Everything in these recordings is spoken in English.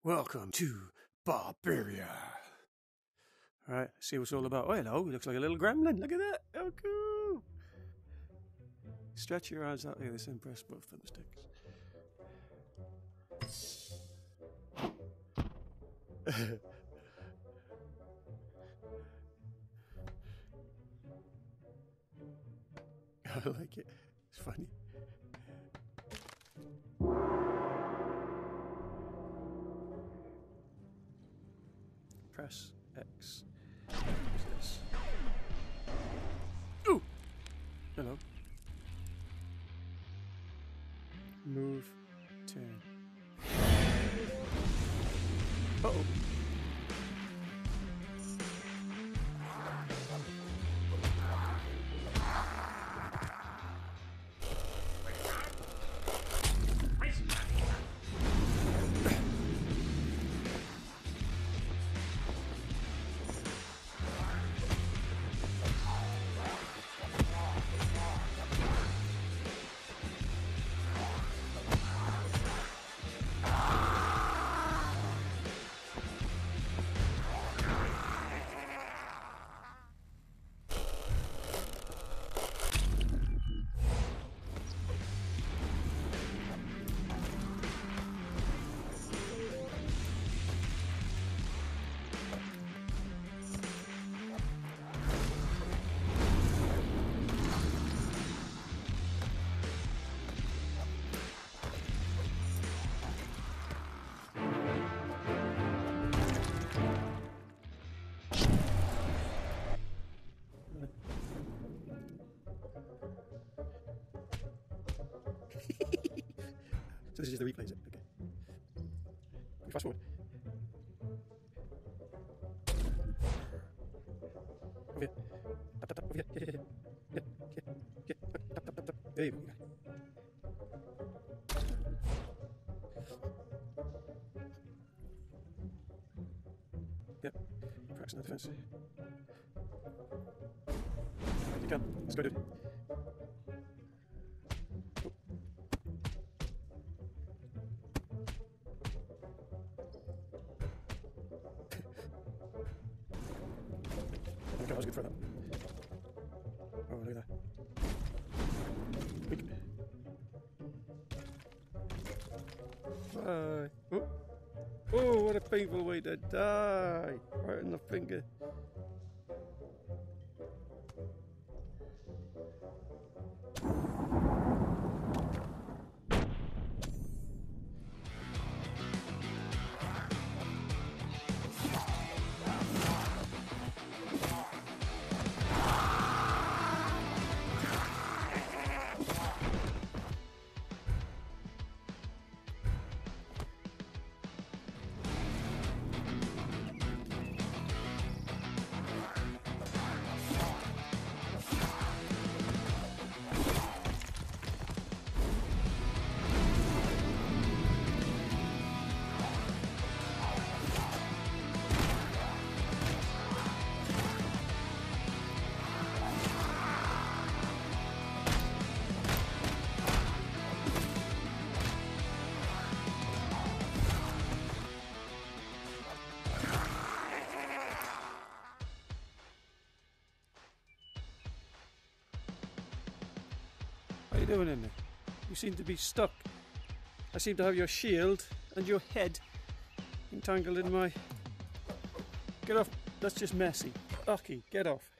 Welcome to Barbaria. Alright, see what it's all about. Oh, hello, he looks like a little gremlin. Look at that. Oh, cool. Stretch your arms out like this and press both thumbsticks. I like it. It's funny. Press X. What's this? Ooh! Hello. Move. Turn. Uh-oh. So this is just the replay, is it? Okay. Fast forward. Over here. Tap, tap, tap. Over here. Yeah. Tap, tap, tap, tap. There you go. Yep. Practicing the defense. You can. Let's go, dude. That was good for that. Oh, look at that. Weak. Bye. Oh, what a painful way to die. Right in the finger. What are you doing in there? You seem to be stuck. I seem to have your shield and your head entangled in my... Get off. That's just messy. Ucky, get off.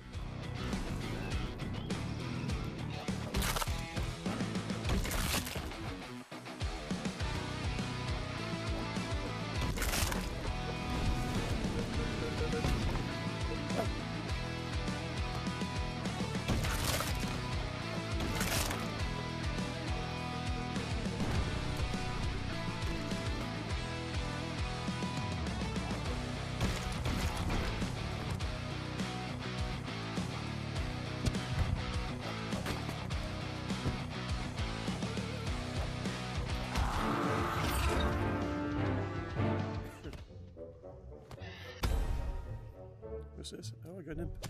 What's this? Oh, I got an imp.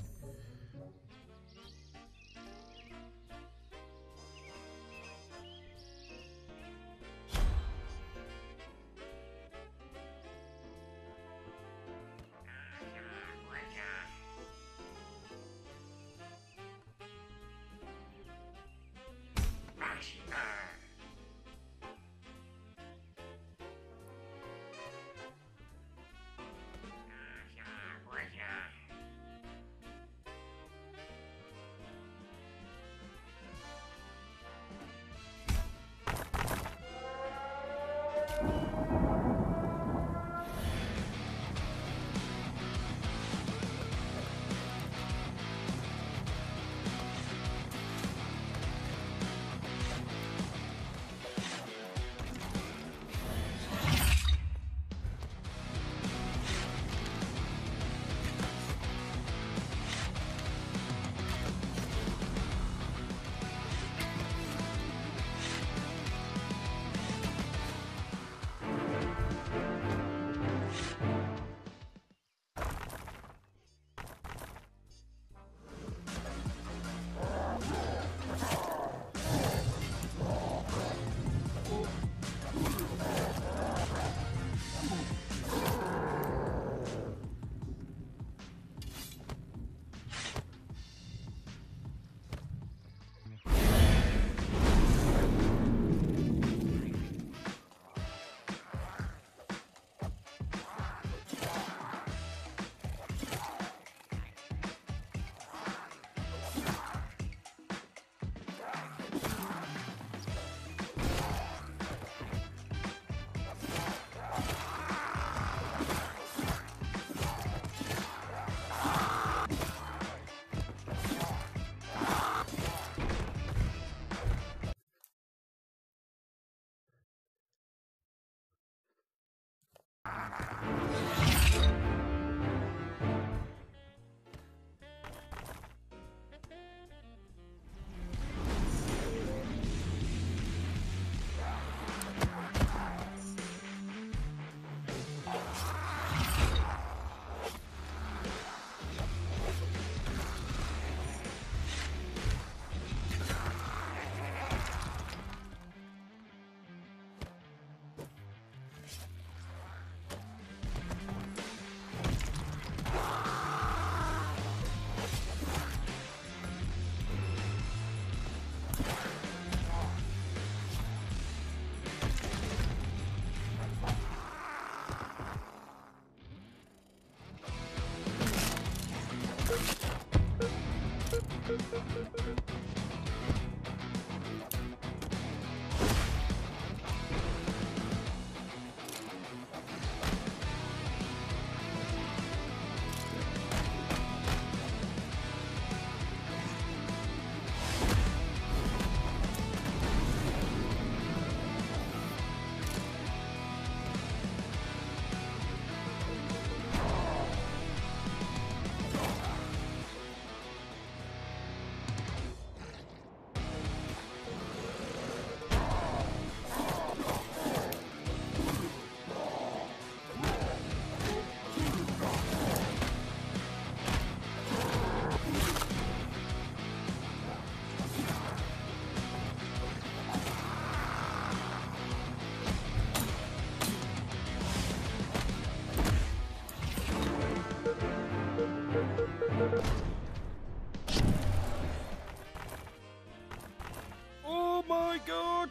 Oh my god!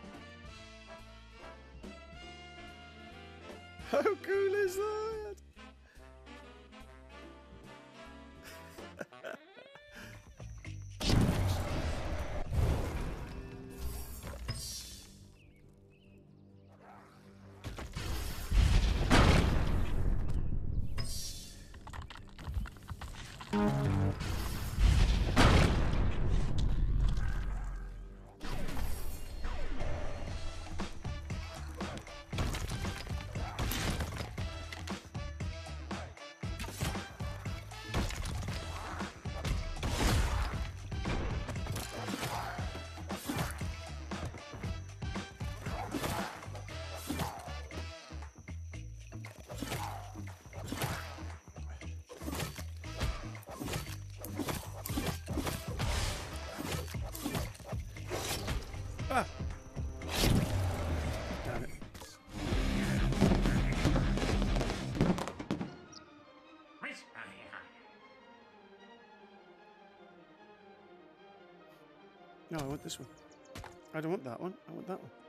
How cool is that? Ah! Damn it. No, I want this one. I don't want that one. I want that one.